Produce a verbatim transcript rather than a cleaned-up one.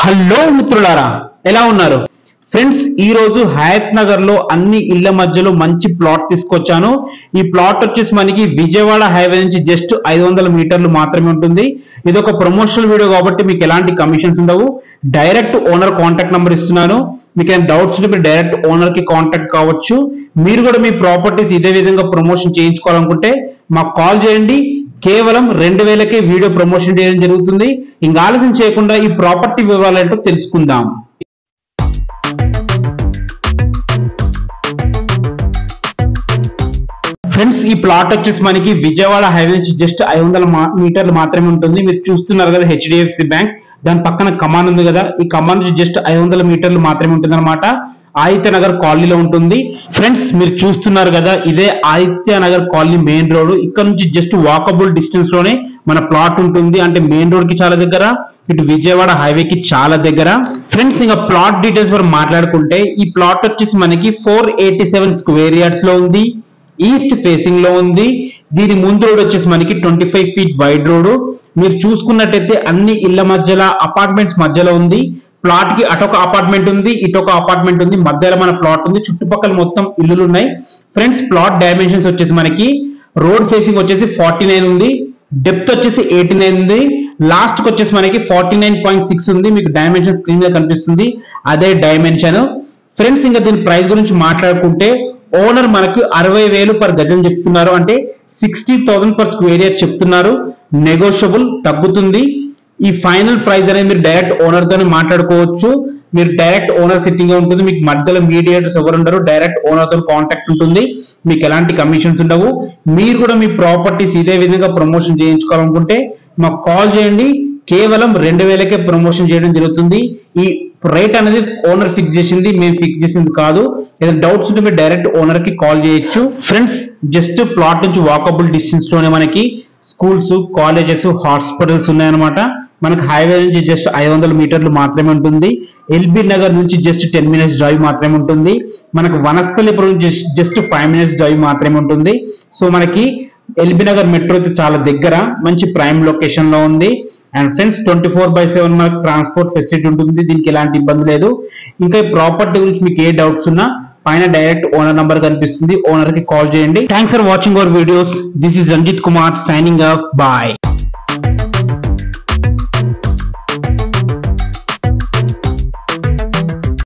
Hello మిత్రులారా, ఎలా ఉన్నారు ఫ్రెండ్స్? ఈ రోజు హయత్ నగర్ లో అన్ని ఇళ్ల మధ్యలో మంచి ప్లాట్ తీసుకొచ్చాను. ఈ ప్లాట్ వచ్చేసి మనకి విజయవాడ హైవే నుంచి జస్ట్ ఐదు వందల మీటర్లు మాత్రమే ఉంటుంది. ఇది ఒక ప్రమోషనల్ వీడియో కాబట్టి మీకు ఎలాంటి కమిషన్స్ ఉండవు. డైరెక్ట్ ఓనర్ కాంటాక్ట్ నెంబర్ ఇస్తున్నాను. మీకు ఏమైనా డౌట్స్ ఉంటే మీరు డైరెక్ట్ ఓనర్ కి కాంటాక్ట్ కావచ్చు. మీరు కూడా మీ ప్రాపర్టీస్ ఇదే విధంగా ప్రమోషన్ చేయించుకోవాలనుకుంటే మాకు కాల్ చేయండి. కేవలం రెండు వేలకే వీడియో ప్రమోషన్ చేయడం జరుగుతుంది. ఇంకా ఆలస్యం చేయకుండా ఈ ప్రాపర్టీ వివరాలు ఏంటో తెలుసుకుందాం. ఫ్రెండ్స్, ఈ ప్లాట్ వచ్చేసి మనకి విజయవాడ హైవే నుంచి జస్ట్ ఐదు వందల మీటర్లు మాత్రమే ఉంటుంది. మీరు చూస్తున్నారు కదా హెచ్డిఎఫ్సి బ్యాంక్, దాని పక్కన కమాన్ ఉంది కదా, ఈ కమాన్ నుంచి జస్ట్ ఐదు వందల మీటర్లు మాత్రమే ఉంటుంది అనమాట. ఆదిత్య నగర్ కాలనీలో ఉంటుంది. ఫ్రెండ్స్, మీరు చూస్తున్నారు కదా, ఇదే Aditya Nagar colony main road. ఇక్కడ నుంచి జస్ట్ వాకబుల్ డిస్టెన్స్ లోనే మన ప్లాట్ ఉంటుంది. అంటే మెయిన్ రోడ్ కి చాలా దగ్గర, ఇటు విజయవాడ హైవే కి చాలా దగ్గర. ఫ్రెండ్స్, ఇంకా ప్లాట్ డీటెయిల్స్ మనం మాట్లాడుకుంటే ఈ ప్లాట్ వచ్చేసి మనకి four eighty seven square yards లో ఉంది. ఈస్ట్ ఫేసింగ్ లో ఉంది. దీని ముందు రోడ్ వచ్చేసి మనకి twenty five feet wide road. మీరు చూసుకున్నట్టయితే అన్ని ఇళ్ల మధ్యలో అపార్ట్మెంట్స్ మధ్యలో ఉంది. ప్లాట్ కి అటొక అపార్ట్మెంట్ ఉంది, ఇటొక అపార్ట్మెంట్ ఉంది, మధ్యలో మన ప్లాట్ ఉంది. చుట్టుపక్కల మొత్తం ఇల్లులు ఉన్నాయి. ఫ్రెండ్స్, ప్లాట్ డైమెన్షన్స్ వచ్చేసి మనకి రోడ్ ఫేసింగ్ వచ్చేసి ఫార్టీ నైన్ ఉంది, డెప్త్ వచ్చేసి ఎయిటీ నైన్ ఉంది, లాస్ట్ కి వచ్చేసి మనకి ఫార్టీ నైన్ పాయింట్ సిక్స్ ఉంది. మీకు డైమెన్షన్ స్క్రీన్ మీద కనిపిస్తుంది, అదే డైమెన్షన్. ఫ్రెండ్స్, ఇంకా దీని ప్రైస్ గురించి మాట్లాడుకుంటే ఓనర్ మనకు అరవై వేలు పర్ గజం చెప్తున్నారు. అంటే sixty thousand per square yard చెప్తున్నారు. నెగోషియబుల్, తగ్గుతుంది. ఈ ఫైనల్ ప్రైస్ అనేది మీరు డైరెక్ట్ ఓనర్ తోనే మాట్లాడుకోవచ్చు. మీరు డైరెక్ట్ ఓనర్ సిట్టింగ్ ఉంటుంది. మీకు మధ్యలో మీడియేటర్స్ ఎవరు ఉండరు. డైరెక్ట్ ఓనర్ తో కాంటాక్ట్ ఉంటుంది. మీకు ఎలాంటి కమిషన్స్ ఉండవు. మీరు కూడా మీ ప్రాపర్టీస్ ఇదే విధంగా ప్రమోషన్ చేయించుకోవాలనుకుంటే మాకు కాల్ చేయండి. కేవలం రెండు వేలకే ప్రమోషన్ చేయడం జరుగుతుంది. ఈ రేట్ అనేది ఓనర్ ఫిక్స్ చేసింది, మేము ఫిక్స్ చేసింది కాదు. ఏదైనా డౌట్స్ ఉంటే మీరు డైరెక్ట్ ఓనర్ కి కాల్ చేయొచ్చు. ఫ్రెండ్స్, జస్ట్ ప్లాట్ నుంచి వాకబుల్ డిస్టెన్స్ లోనే మనకి స్కూల్స్, కాలేజెస్, హాస్పిటల్స్ ఉన్నాయన్నమాట. మనకి హైవే నుంచి జస్ట్ ఐదు వందల మీటర్లు మాత్రమే ఉంటుంది. ఎల్బీ నగర్ నుంచి జస్ట్ టెన్ మినిట్స్ డ్రైవ్ మాత్రమే ఉంటుంది. మనకు Vanasthalipuram just five minutes drive మాత్రమే ఉంటుంది. సో మనకి ఎల్బీ నగర్ మెట్రో అయితే చాలా దగ్గర, మంచి ప్రైమ్ లొకేషన్ లో ఉంది. And friends, twenty four by seven మనకు ట్రాన్స్పోర్ట్ ఫెసిలిటీ ఉంటుంది. దీనికి ఎలాంటి ఇబ్బంది లేదు. ఇంకా ఈ ప్రాపర్టీ గురించి మీకు ఏ డౌట్స్ ఉన్నా పైన డైరెక్ట్ ఓనర్ నంబర్ కనిపిస్తుంది, ఓనర్ కి కాల్ చేయండి. Thanks for watching our videos. This is Ranjith Kumar signing off. Bye.